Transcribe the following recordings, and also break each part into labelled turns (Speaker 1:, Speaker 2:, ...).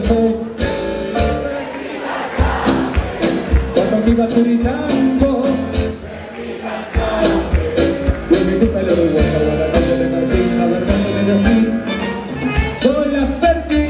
Speaker 1: soy. Cuando me iba turitando, yo me gusta el Uruguay, la calle de Martín, la verdad se me dio aquí. Yo la perdí.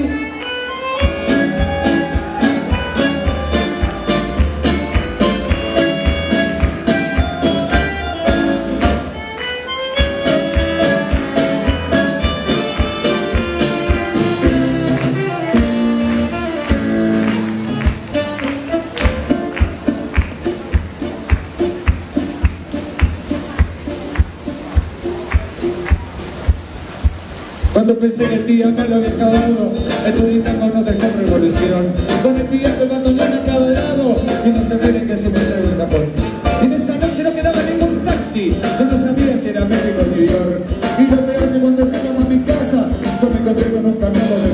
Speaker 1: Cuando pensé que el día me lo había acabado, el turismo no dejó revolución. Con el día que bandoneón a cada lado, y no se ve que se me traigo el cajón. Y en esa noche no quedaba ningún taxi, yo no sabía si era México o New York. Y lo peor que cuando llegamos a mi casa, yo me encontré con un camión de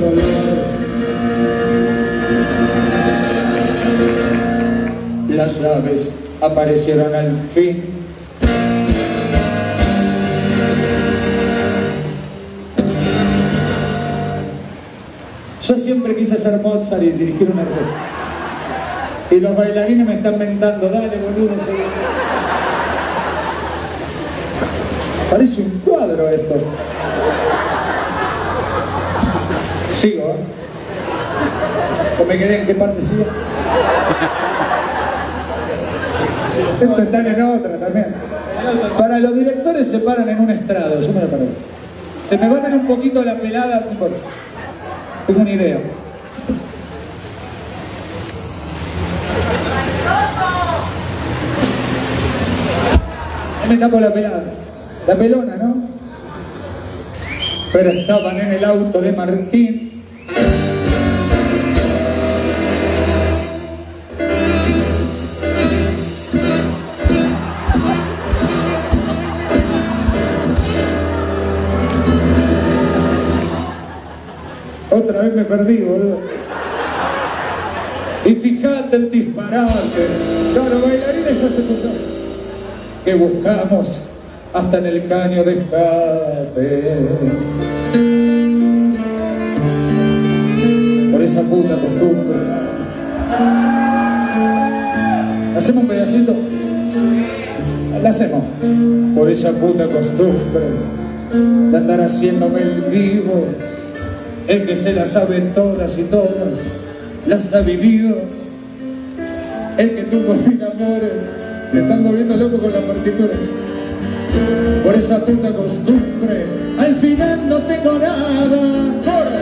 Speaker 1: dolor. Las llaves aparecieron al fin. Yo siempre quise ser Mozart y dirigir una orquesta. Y los bailarines me están mentando, dale boludo. Parece un cuadro esto. Sigo, ¿eh? ¿O me quedé en qué parte sigo? Estos están en otra también. Para los directores se paran en un estrado, yo me lo paro. Se me va a ver un poquito la pelada, no importa. Tengo una idea. Me tapo la pelada. La pelona, ¿no? Pero estaban en el auto de Martín. Otra vez me perdí, boludo. Y fíjate el disparate. Claro, bailarines ya se pusieron. Que buscamos hasta en el caño de escape. Por esa puta costumbre. ¿Hacemos un pedacito? La hacemos. Por esa puta costumbre de andar haciéndome el vivo. El que se las sabe todas y todas, las ha vivido. El que tuvo mil amores, se están moviendo loco con la partitura. Por esa puta costumbre, al final no tengo nada. ¡Coro!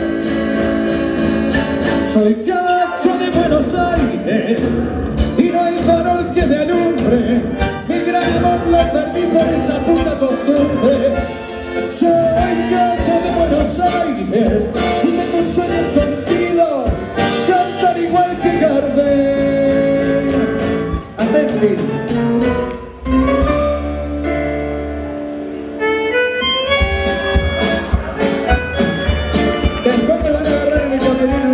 Speaker 1: Soy cacho de Buenos Aires y no hay farol que me alumbre. Mi gran amor lo perdí por esa puta costumbre. Soy cacho de Buenos Aires y tengo un sueño escondido, cantar igual que Gardel. Atenti. Después me van a agarrar en el camerino.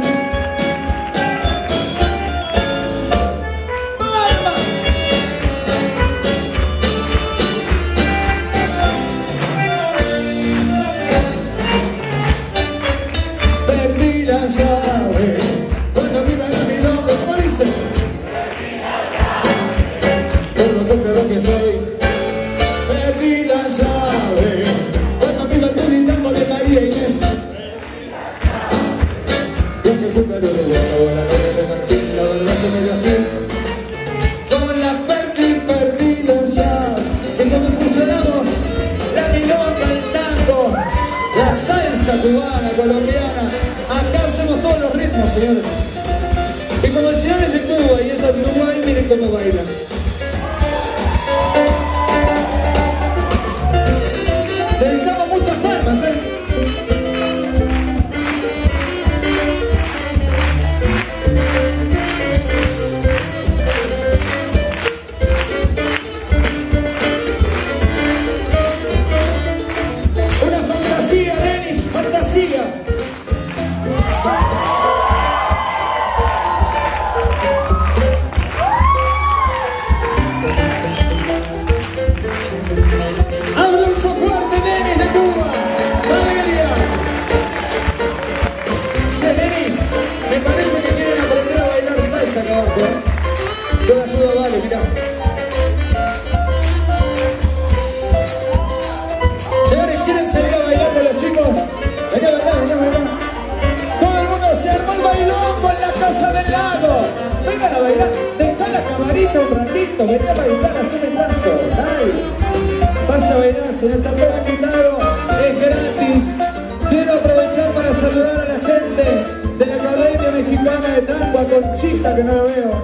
Speaker 1: Que soy, perdí la llave cuando me iba turitando de María Inés. Yo que fui pero de la calle de Martín, la verdad se me dio aquí. Yo la perdí la llave. En donde funcionamos la milonga, el tango, la salsa cubana, colombiana. Acá hacemos todos los ritmos, señores. Y como el señor es de Cuba y ella de Uruguay, miren cómo baila. Dedicamos muchas palmas, Una fantasía, Denis, fantasía. del lago. Vengan a bailar, dejá la camarita un ratito, vení a bailar, haceme caso. Dale, vaya a bailar, si no está todo invitado, es gratis. Quiero aprovechar para saludar a la gente de la Academia Mexicana de Tango, a Conchita, que no la veo.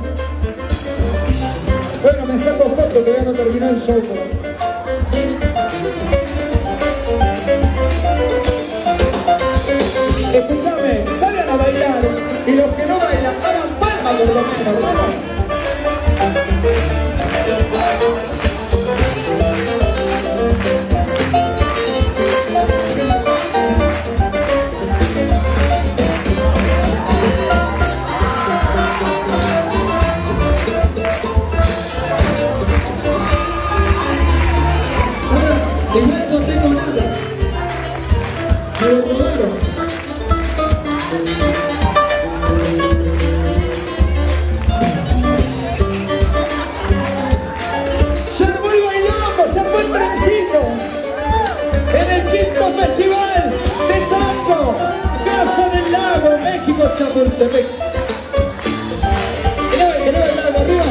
Speaker 1: Bueno, me saco foto, todavía no terminó el show. Escúchame, salgan a bailar y los que no bailan, hagan palmas por lo menos, vamos. Igual no tengo nada. Me lo robaron. Se armó el bailongo, se armó el trencito. En el 5º Festival de Tango, Casa del Lago, México, Chapultepec. Que no ve el lago arriba.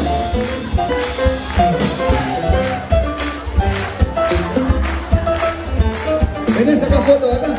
Speaker 1: ¿Venés a sacar fotos de acá?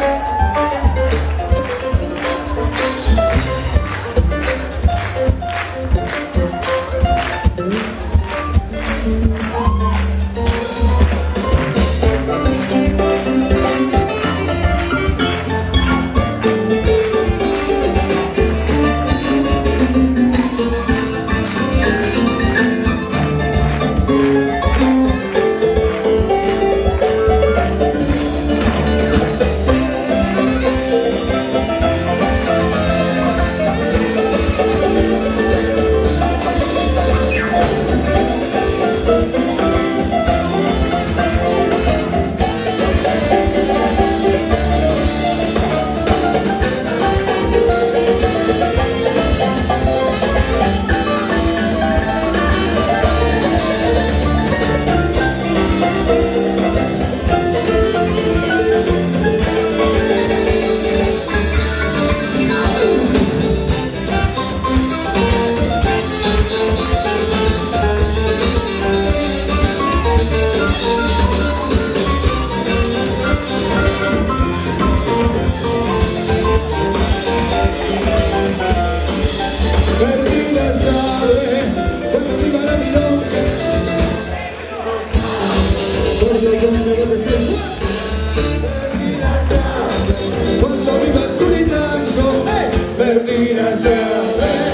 Speaker 1: Cuando viva el Turitango, perdí la llave.